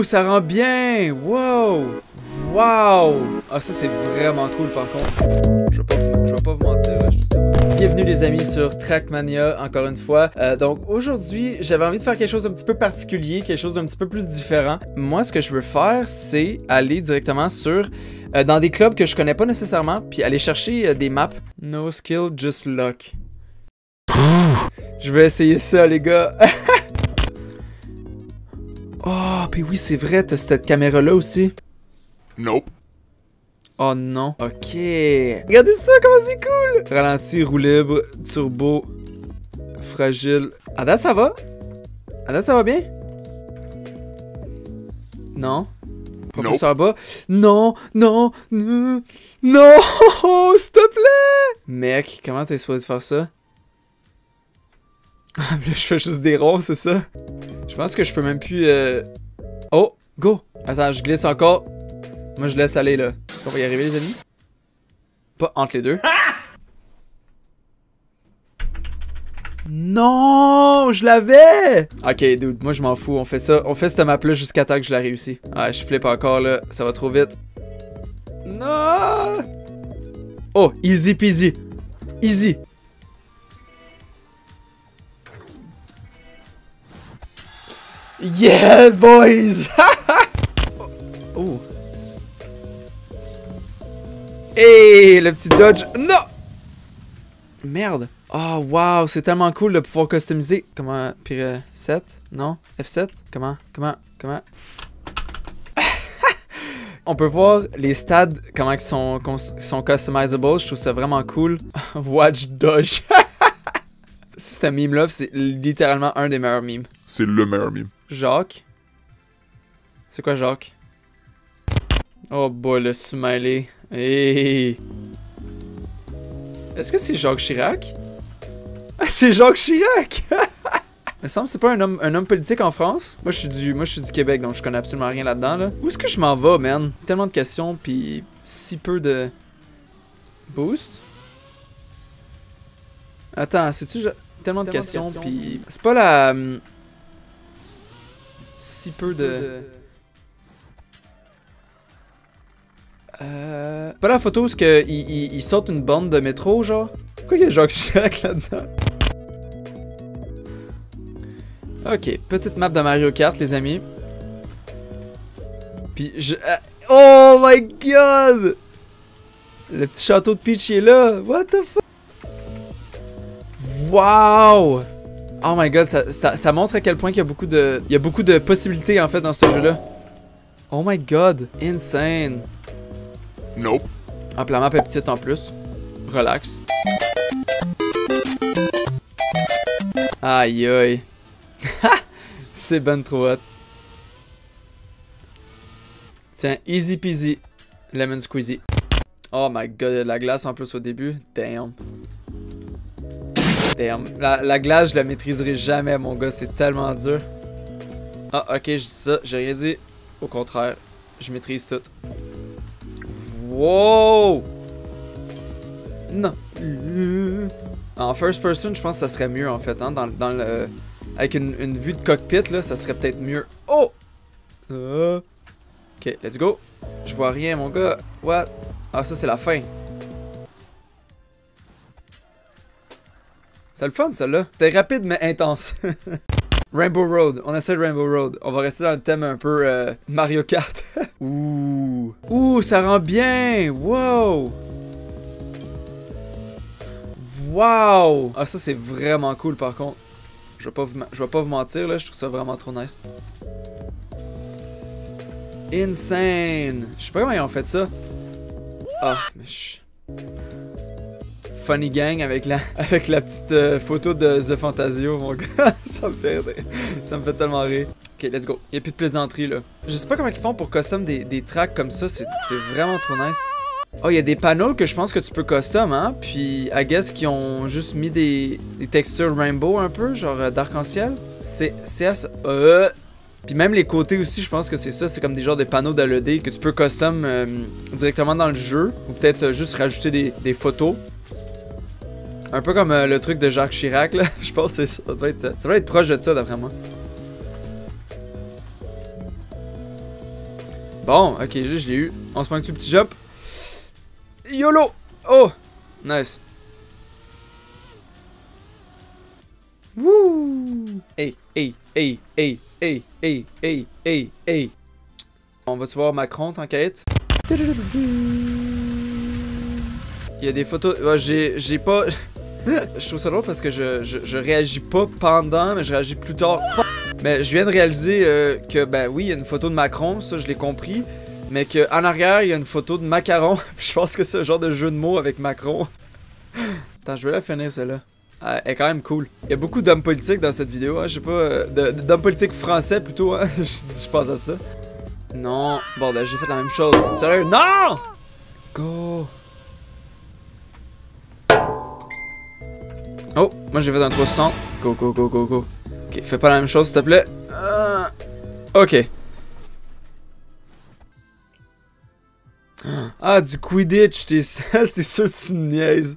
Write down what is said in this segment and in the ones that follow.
Ouh, ça rend bien! Wow! Wow! Ah, ça, c'est vraiment cool, par contre. Je vais pas vous mentir, là, je trouve ça vraiment... Bienvenue, les amis, sur Trackmania, encore une fois. Donc, aujourd'hui, j'avais envie de faire quelque chose d'un petit peu particulier, quelque chose d'un petit peu plus différent. Moi, ce que je veux faire, c'est aller directement sur... dans des clubs que je connais pas nécessairement, puis aller chercher des maps. No skill, just luck. Je vais essayer ça, les gars. Oh, puis oui, c'est vrai, t'as cette caméra-là aussi. Nope. Oh non. Ok. Regardez ça, comment c'est cool. Ralenti, roue libre, turbo, fragile. À date, ça va? À date, ça va bien? Non. Propulseur bas. Non, non, non, non, s'il te plaît. Mec, comment t'es supposé faire ça? Ah, mais là, je fais juste des ronds, c'est ça? Je pense que je peux même plus... Oh, go! Attends, je glisse encore. Moi, je laisse aller, là. Est-ce qu'on va y arriver, les amis? Pas entre les deux. Non! Je l'avais! Ok, dude, moi, je m'en fous. On fait ça. On fait cette map-là jusqu'à temps que je la réussis. Ah, je flippe encore, là. Ça va trop vite. Non! Oh, easy peasy. Easy. Yeah, boys! Oh. Hey, le petit dodge. Non! Merde. Oh, wow, c'est tellement cool de pouvoir customiser. Comment? Pire 7? Non? F7? Comment? On peut voir les stats, comment ils sont customizables. Je trouve ça vraiment cool. Watch dodge. C'est un meme-là, c'est littéralement un des meilleurs memes. C'est le meilleur meme. Jacques. C'est quoi Jacques? Oh boy, le smiley. Hey. Est-ce que c'est Jacques Chirac? Ah, c'est Jacques Chirac! Il me semble que c'est pas un homme politique en France. Moi je suis du Québec, donc je connais absolument rien là-dedans. Là. Où est-ce que je m'en vais, man? Tellement de questions, puis si peu de... Boost? Attends, c'est-tu... Tellement de questions, puis... C'est pas la... Si peu de... Pas la photo où il saute une bande de métro, genre? Pourquoi il y a Jacques Chirac là-dedans? Ok, petite map de Mario Kart, les amis. Puis je... oh my god! Le petit château de Peach est là! What the fuck? Wow! Oh my god, ça montre à quel point il y a beaucoup de possibilités en fait dans ce jeu-là. Oh my god, insane. Nope. Ah, puis la map est petite en plus. Relax. Aïe aïe. C'est ben trop hot. Tiens, easy peasy. Lemon squeezy. Oh my god, la glace en plus au début. Damn. Damn. La glace, je la maîtriserai jamais, mon gars. C'est tellement dur. Ah, ok, je dis ça. J'ai rien dit. Au contraire, je maîtrise tout. Wow! Non. En first person, je pense que ça serait mieux, en fait. Hein? Dans le... Avec une vue de cockpit, là, ça serait peut-être mieux. Oh! Ok, let's go. Je vois rien, mon gars. What? Ah, ça, c'est la fin. C'est le fun, celle-là. C'était rapide, mais intense. Rainbow Road. On essaie de Rainbow Road. On va rester dans le thème un peu Mario Kart. Ouh. Ouh, ça rend bien. Wow. Wow. Ah, ça, c'est vraiment cool, par contre. Je vais pas vous mentir, là. Je trouve ça vraiment trop nice. Insane. Je sais pas comment ils ont fait ça. Ah, mais Funny Gang avec la petite photo de The Fantasio, mon gars. ça me fait tellement rire. Ok, let's go. Il n'y a plus de plaisanterie, là. Je sais pas comment ils font pour custom des tracks comme ça. C'est vraiment trop nice. Oh, il y a des panels que je pense que tu peux custom, hein. Puis, I guess qu'ils ont juste mis des textures rainbow un peu, genre d'arc-en-ciel. C'est Puis même les côtés aussi, je pense que c'est ça. C'est comme des genres de panneaux d'LED que tu peux custom directement dans le jeu. Ou peut-être juste rajouter des photos. Un peu comme le truc de Jacques Chirac, là. Je pense que ça doit être proche de ça, d'après moi. Bon, ok, là, je l'ai eu. On se manque du petit jump. YOLO! Oh! Nice. Wouh! Hey, hey, hey, hey, hey, hey, hey, hey, hey. On va-tu voir Macron, t'inquiète? Il y a des photos... Ouais, j'ai pas... Je trouve ça drôle parce que je réagis pas pendant, mais je réagis plus tard. Mais je viens de réaliser que, ben oui, il y a une photo de Macron, ça je l'ai compris. Mais qu'en arrière, il y a une photo de macaron. Je pense que c'est un genre de jeu de mots avec Macron. Attends, je vais la finir celle-là. Elle est quand même cool. Il y a beaucoup d'hommes politiques dans cette vidéo, hein, je sais pas... d'hommes politiques français plutôt, hein. Je pense à ça. Non, bordel, j'ai fait la même chose. Sérieux? Non! Go! Oh, moi j'ai fait un 360. Go, go, go, go, go. Ok, fais pas la même chose s'il te plaît. Ok. Ah, du Quidditch, c'est sûr que tu me niaises.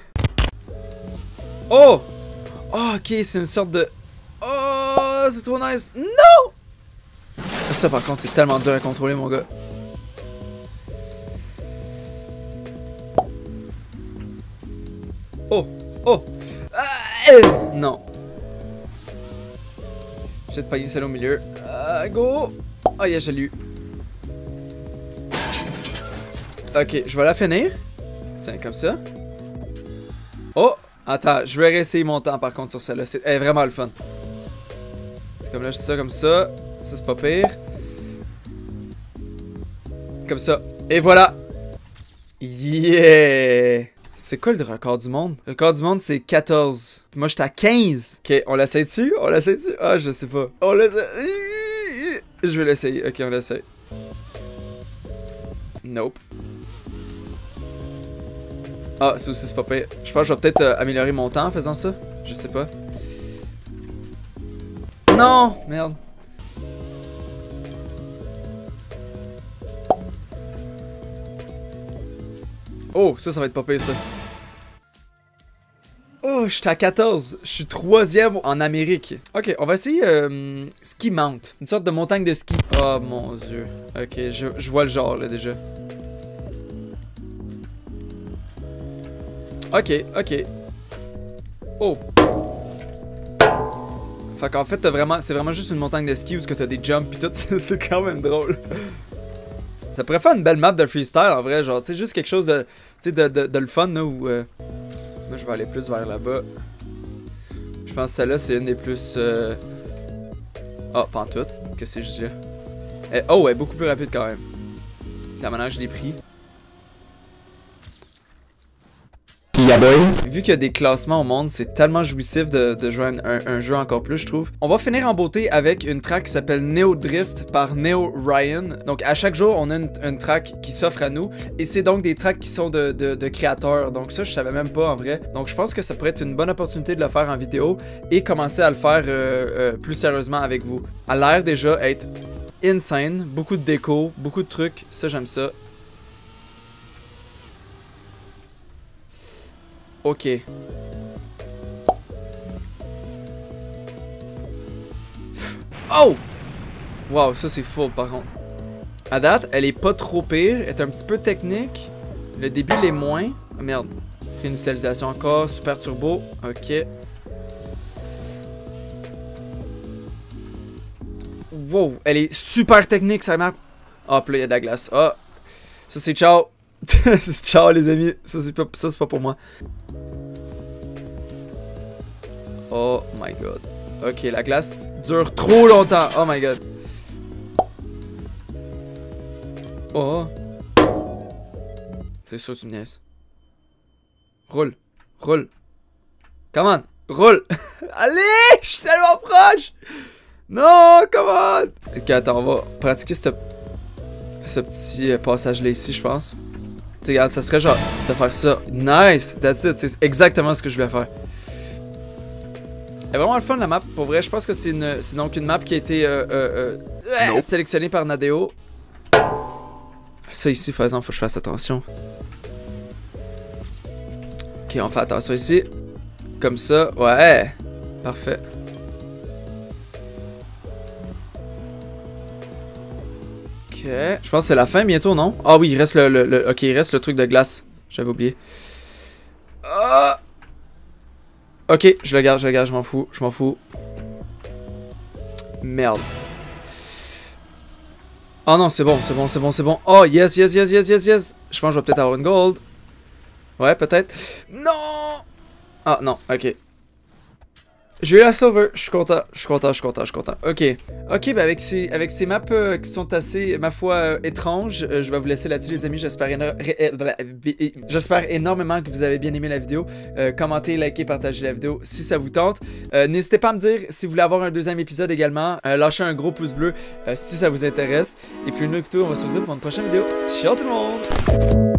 Oh! Oh, ok, c'est une sorte de... Oh, c'est trop nice. Non! Ça, par contre, c'est tellement dur à contrôler, mon gars. Oh! Oh! Non. J'ai de pogner celle au milieu. Go! Oh, yeah, j'ai lu. Ok, je vais la finir. Tiens, comme ça. Oh! Attends, je vais réessayer mon temps par contre sur celle-là. Elle est vraiment le fun. C'est comme là, je dis ça comme ça. Ça, c'est pas pire. Comme ça. Et voilà! Yeah! C'est quoi le record du monde? Le record du monde, c'est 14. Puis moi, j'étais à 15. Ok, on l'essaye dessus? On l'essaye dessus? Ah, je sais pas. On l'essaye. Je vais l'essayer. Ok, on l'essaye. Nope. Ah, ça aussi, c'est pas pire. Je pense que je vais peut-être améliorer mon temps en faisant ça. Je sais pas. Non! Merde. Oh, ça va être pas pire, ça. Oh, je suis à 14. Je suis 3e en Amérique. Ok, on va essayer Ski Mount. Une sorte de montagne de ski. Oh, mon dieu. Ok, je vois le genre, là, déjà. Ok, ok. Oh. Fait qu'en fait, c'est vraiment juste une montagne de ski où t'as des jumps pis tout. C'est quand même drôle. Ça pourrait faire une belle map de freestyle en vrai, genre, tu sais, juste quelque chose de, de le fun, là, où... Moi, je vais aller plus vers là-bas. Je pense que celle-là, c'est une des plus... Ah, pas en tout. Qu'est-ce que je dis là? Oh, elle est beaucoup plus rapide quand même. La manière que je l'ai pris. Vu qu'il y a des classements au monde, c'est tellement jouissif de jouer un jeu encore plus, je trouve. On va finir en beauté avec une track qui s'appelle Neo Drift par Neo Ryan. Donc à chaque jour, on a une track qui s'offre à nous. Et c'est donc des tracks qui sont de créateurs. Donc ça, je savais même pas en vrai. Donc je pense que ça pourrait être une bonne opportunité de le faire en vidéo et commencer à le faire plus sérieusement avec vous. A l'air déjà être insane. Beaucoup de déco, beaucoup de trucs. Ça, j'aime ça. Ok. Oh! Wow, ça c'est fou par contre. À date, elle est pas trop pire. Elle est un petit peu technique. Le début l'est moins. Oh, merde. Réinitialisation encore. Super turbo. Ok. Wow, elle est super technique sa map. Hop là, il y a de la glace. Ah! Ça c'est ciao. C'est ciao les amis. Ça c'est pas pour moi. Oh my god. Ok, la glace dure trop longtemps. Oh my god. Oh. C'est sûr, tu me niaises. Roule. Roule. Come on. Roule. Allez! Je suis tellement proche! Non, come on! Ok, attends, on va pratiquer ce petit passage-là ici, je pense. Tu sais, ça serait genre de faire ça. Nice! That's it. C'est exactement ce que je voulais faire. C'est vraiment le fun la map, pour vrai. Je pense que c'est donc une map qui a été sélectionnée par Nadeo. Ça ici, par exemple, faut que je fasse attention. Ok, on fait attention ici. Comme ça, ouais. Parfait. Ok. Je pense que c'est la fin bientôt, non? Ah oui, il reste ok, il reste le truc de glace. J'avais oublié. Ah! Ok, je le garde, je m'en fous, je m'en fous. Merde. Oh non, c'est bon, c'est bon, c'est bon, c'est bon. Oh yes, yes, yes, yes, yes, yes. Je pense que je vais peut-être avoir une gold. Ouais, peut-être. Non! Ah non, ok. J'ai eu la silver, je suis content, je suis content, je suis content, je suis content. Ok. Ok, ben avec ces maps qui sont assez, ma foi, étranges, je vais vous laisser là-dessus les amis. J'espère énormément que vous avez bien aimé la vidéo. Commentez, likez, partagez la vidéo si ça vous tente. N'hésitez pas à me dire si vous voulez avoir un deuxième épisode également. Lâchez un gros pouce bleu si ça vous intéresse. Et puis nous, écoutez, on va se retrouver pour une prochaine vidéo. Ciao tout le monde!